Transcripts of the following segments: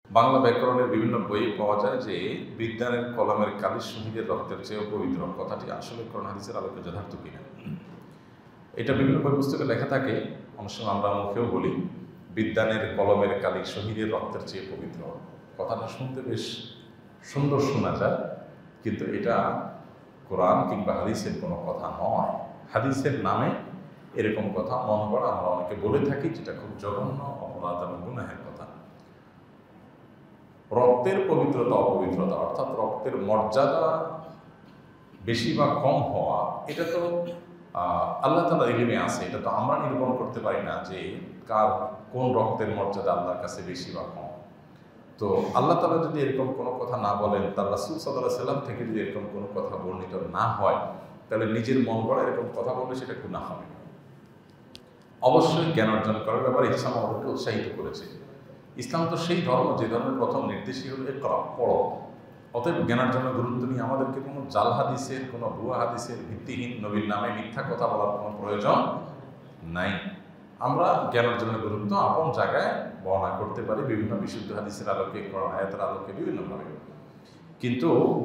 বাংলা ব্যাকরণের বিভিন্ন বইয়ে পাওয়া যায় যে বিজ্ঞানের কলমের কালি শহীদের রক্তের চেয়েও পবিত্র। কথাটি আসলে কোরআন হাদিসের আলোকে যথার্থ কিনা, এটা বিভিন্ন বই পুস্তকে লেখা থাকে। অনেক সময় আমরা মুখেও বলি বিজ্ঞানের কলমের কালি শহীদের রক্তের চেয়ে পবিত্র। কথাটা শুনতে বেশ সুন্দর শোনা যায়, কিন্তু এটা কোরআন কিংবা হাদিসের কোনো কথা নয়। হাদিসের নামে এরকম কথা মনে করা আমরা অনেকে বলে থাকি, যেটা খুব জঘন্য অপরাধ এবং গুনাহের কথা। রক্তের পবিত্রতা অপবিত্রতা, অর্থাৎ রক্তের মর্যাদা বেশি বা কম হওয়া, এটা তো আল্লাহ তাআলার ইলমে আছে। এটা তো আমরা নিরূপণ করতে পারি না যে কার কোন রক্তের মর্যাদা আল্লাহর কাছে বেশি বা কম। তো আল্লাহ তাআলা যদি এরকম কোনো কথা না বলেন, তার রাসূল সাল্লাল্লাহু আলাইহি সাল্লাম থেকে যদি এরকম কোনো কথা বর্ণিত না হয়, তাহলে নিজের মন গড়া এরকম কথা বললে সেটা গুনাহ হবে। অবশ্যই জ্ঞান অর্জন করার ব্যাপারে ইসলাম আমাদেরকে উৎসাহিত করেছে। ইসলাম তো সেই ধর্ম যে ধর্মের প্রথম নির্দেশই হল ইকরা, পড়ো। অতএব জ্ঞানার্জনের গুরুত্ব নিয়ে আমাদেরকে কোনো জাল হাদিসের, কোনো ভুয়া হাদিসের, ভিত্তিহীন নবীর নামে মিথ্যা কথা বলার কোনো প্রয়োজন নাই। আমরা জ্ঞান অর্জনের গুরুত্ব আপন জায়গায় বর্ণনা করতে পারি বিভিন্ন বিশুদ্ধ হাদিসের আলোকে, কোরআন আয়াতের আলোকে বিভিন্নভাবে। কিন্তু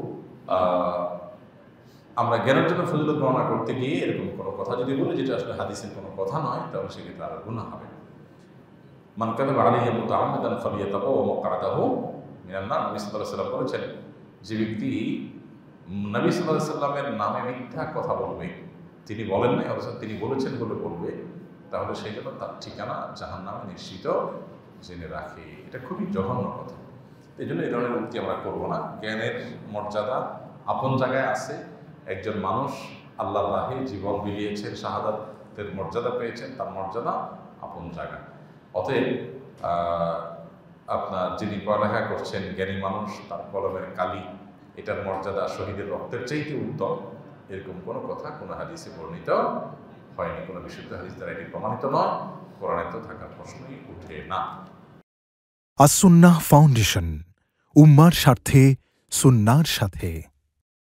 আমরা জ্ঞান অর্জনের ফজিলত বর্ণনা করতে গিয়ে এরকম কোনো কথা যদি বলি যেটা আসলে হাদিসের কোনো কথা নয়, তাহলে সেক্ষেত্রে আরো গুনাহ হবে। মান কাযাবা আলাইয়া মুতাআম্মিদান ফালিয়াতাবাওয়া মাকআদাহু মিনান নার। নবী সাল্লাল্লাহু আলাইহি ওয়াসাল্লাম বলেছেন, যে ব্যক্তি নবী সাল্লাল্লাহু আলাইহি ওয়াসাল্লামের নামে মিথ্যা কথা বলবে, তিনি বলেন নাই অথচ তিনি বলেছেন বলে বলবে, তাহলে সেই জন্য তার ঠিকানা জাহান্নামে নিশ্চিত জেনে রাখে। এটা খুবই জঘন্য কথা। এই জন্য এই ধরনের উক্তি আমরা করবো না। জ্ঞানের মর্যাদা আপন জায়গায় আছে। একজন মানুষ আল্লাহর রাহে জীবন বিলিয়েছেন, শাহাদাতের মর্যাদা পেয়েছেন, তার মর্যাদা আপন জায়গা। অতএব আপনার যিনি পড়ালেখা করছেন, জ্ঞানী মানুষ, তার কলমের কালি, এটার মর্যাদা শহীদের রক্তের চাইতে উত্তম, এরকম কোনো কথা কোনো হাদিসে বর্ণিত হয়নি। কোনো বিশুদ্ধ হাদিস দ্বারা এটি প্রমাণিত নয়, কোরআনে তো থাকার প্রশ্নই উঠে না। আস-সুন্নাহ ফাউন্ডেশন, উম্মার স্বার্থে সুন্নাহর সাথে।